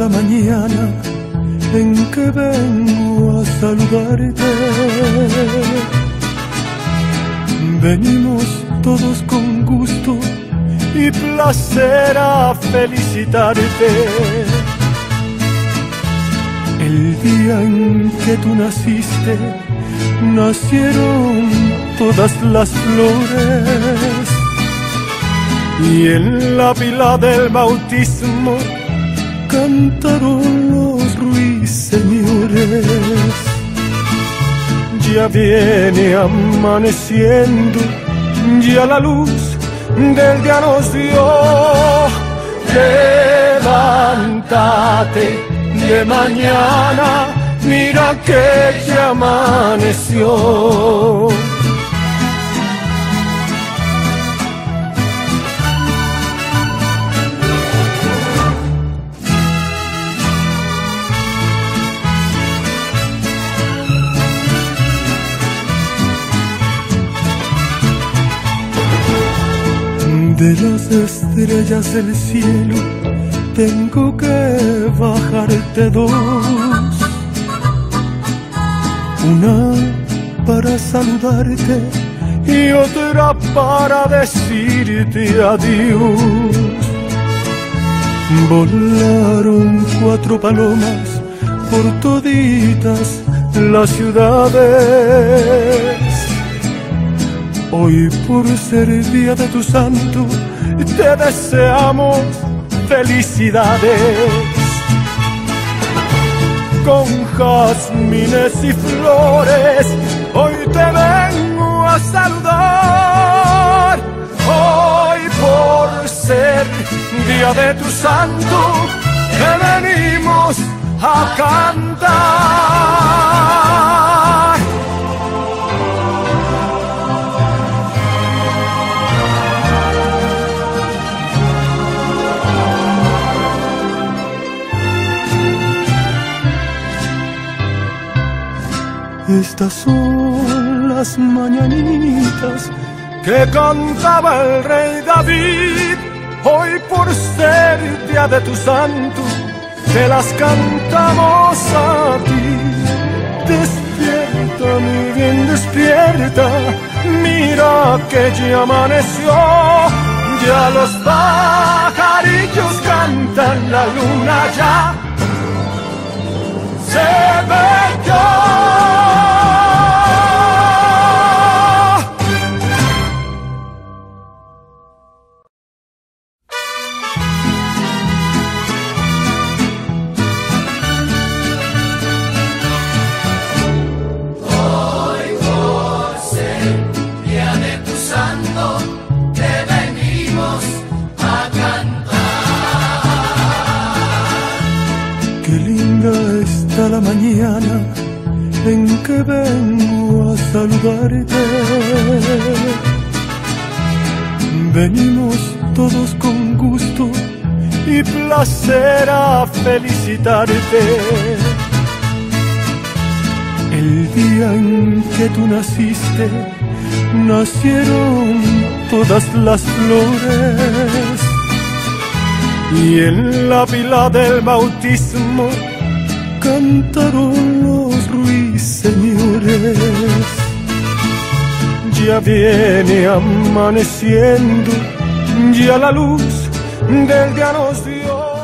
mañana en que vengo a saludarte. Venimos todos con gusto y placer a felicitarte. El día en que tú naciste, nacieron todas las flores, y en la pila del bautismo cantaron los ruiseñores. Ya viene amaneciendo, ya la luz del día nos dio. Levántate de mañana, mira que ya amaneció. De las estrellas del cielo tengo que bajarte dos, una para saludarte y otra para decirte adiós. Volaron 4 palomas por toditas las ciudades. Hoy, por ser día de tu santo, te deseamos felicidades. Con jazmines y flores, hoy te vengo a saludar. Hoy, por ser día de tu santo, te venimos a cantar. Estas son las mañanitas que cantaba el rey David. Hoy, por ser día de tu santo, te las cantamos a ti. Despierta, mi bien, despierta, mira que ya amaneció. Ya los pajarillos cantan, la luna ya se metió. La mañana en que vengo a saludarte. Venimos todos con gusto y placer a felicitarte. El día en que tú naciste, nacieron todas las flores, y en la pila del bautismo cantaron los ruiseñores. Ya viene amaneciendo, ya la luz del día nos dio.